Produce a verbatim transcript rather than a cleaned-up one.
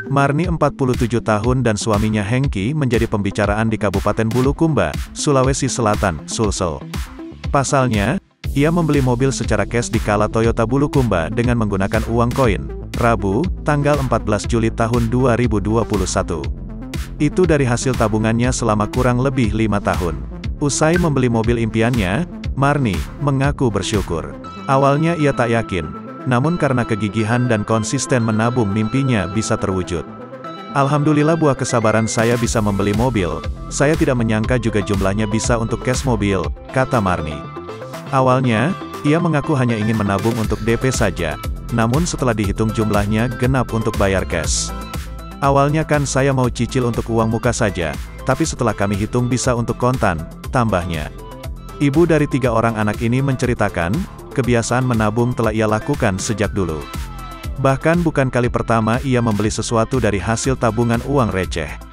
Marni empat puluh tujuh tahun dan suaminya Hengki menjadi pembicaraan di Kabupaten Bulukumba, Sulawesi Selatan, Sulsel. Pasalnya, ia membeli mobil secara cash di Kala Toyota Bulukumba dengan menggunakan uang koin, Rabu, tanggal empat belas Juli tahun dua ribu dua puluh satu. Itu dari hasil tabungannya selama kurang lebih lima tahun. Usai membeli mobil impiannya, Marni mengaku bersyukur. Awalnya ia tak yakin, namun karena kegigihan dan konsisten menabung mimpinya bisa terwujud. Alhamdulillah buah kesabaran saya bisa membeli mobil, saya tidak menyangka juga jumlahnya bisa untuk cash mobil, kata Marni. Awalnya, ia mengaku hanya ingin menabung untuk D P saja, namun setelah dihitung jumlahnya genap untuk bayar cash. Awalnya kan saya mau cicil untuk uang muka saja, tapi setelah kami hitung bisa untuk kontan, tambahnya. Ibu dari tiga orang anak ini menceritakan, kebiasaan menabung telah ia lakukan sejak dulu. Bahkan bukan kali pertama ia membeli sesuatu dari hasil tabungan uang receh.